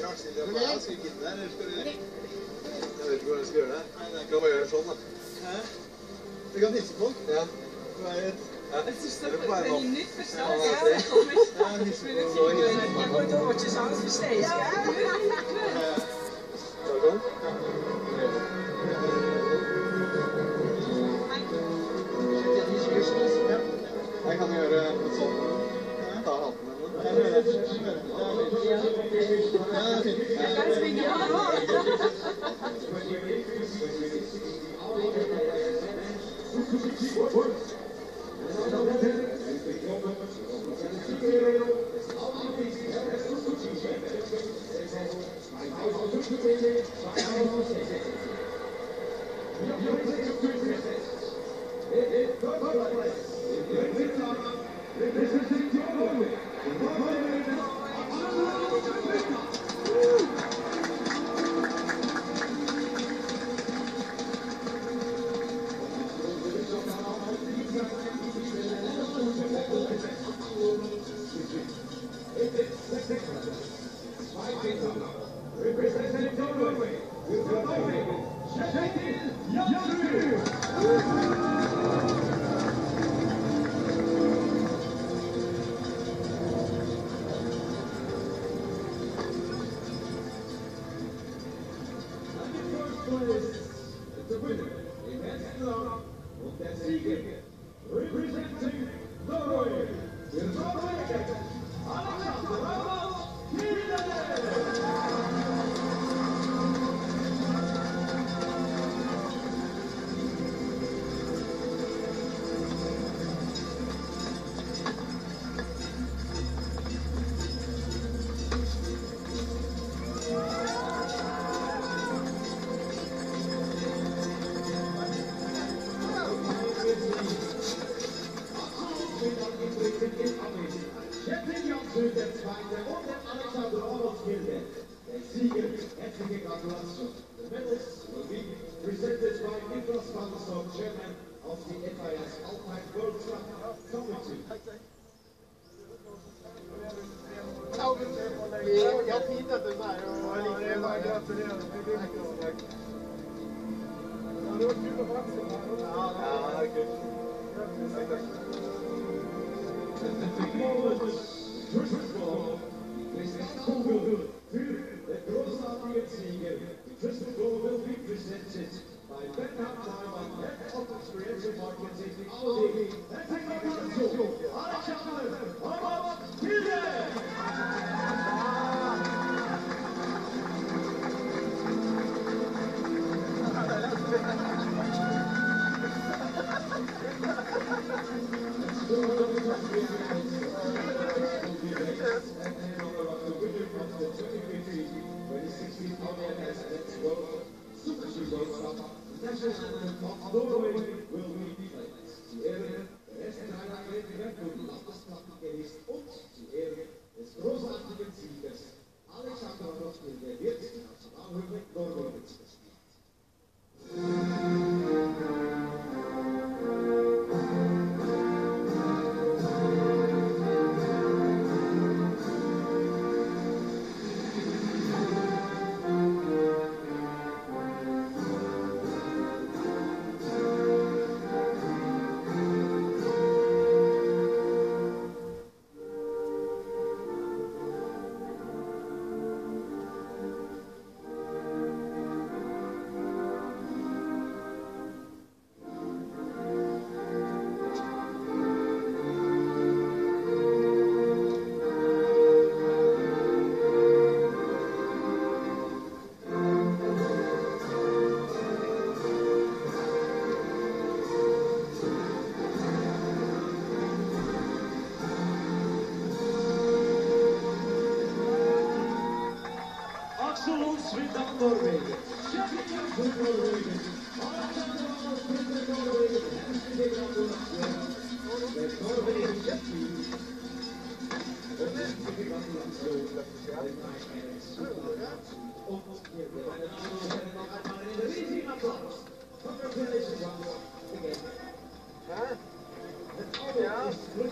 skal vi finne der, eller skal vi... Jeg vet ikke hvordan vi skal gjøre det. Nei, det kan bare gjøre det sånn, da. Hæ? Vi kan hilse på den. Ja. Jeg synes det er veldig nytt forslag. Ja, hilse på den. Jeg går til overtidssans for stedet. Var det sånn? Ja. Jeg kan gjøre det sånn. Ta hatten med den. Ja, jeg kan svinge den nå.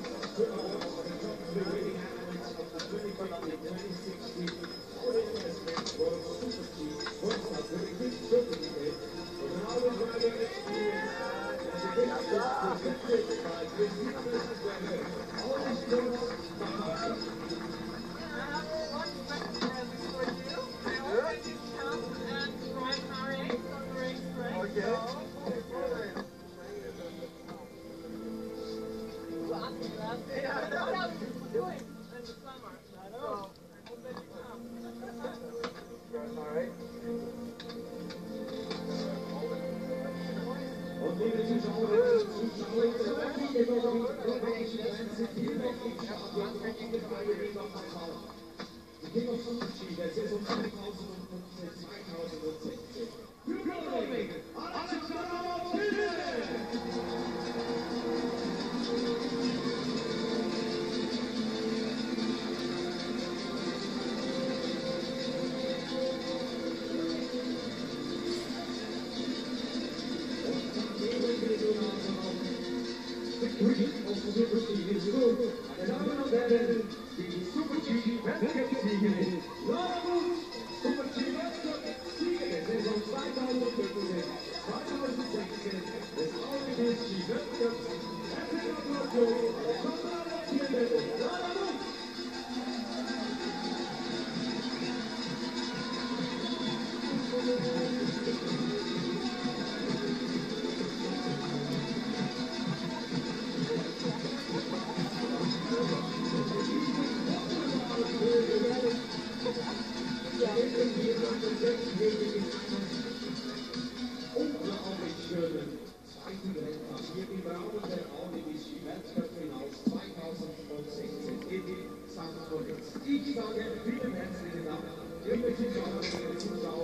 Ja. Super-G der Saison 2015-2016. Für Norwegen, Alexander Pille! Meine Damen und Herren, die Super-G-Weltcup-Siegerin Lara Muth, Super-G-Weltcup-Siegerin Saison 2015, 2016 des Auto-G-Weltcups. Herzliche Gratulation, Alexander Pille und Lara Muth. Unglaublich schönen zweiten Rennpass hier im Rahmen der Audi-Weltcup-Finals 2016 in St. Moritz. Ich sage vielen herzlichen Dank, liebe Zuschauerinnen und Zuschauer.